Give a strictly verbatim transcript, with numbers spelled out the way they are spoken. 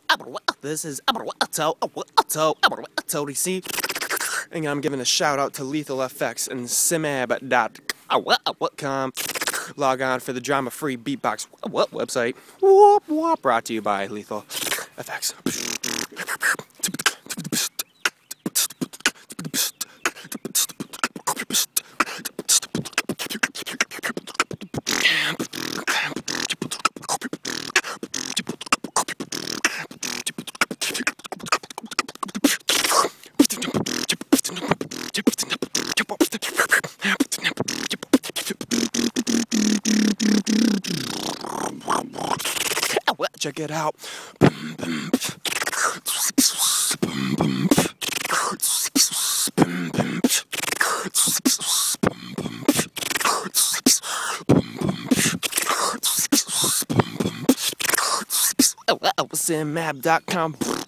This is Tony C. And I'm giving a shout out to Lethal F X and simab dot com. Log on for the drama free Beatbox website. Whoop, whoop, brought to you by Lethal F X. Check it out. simab dot com.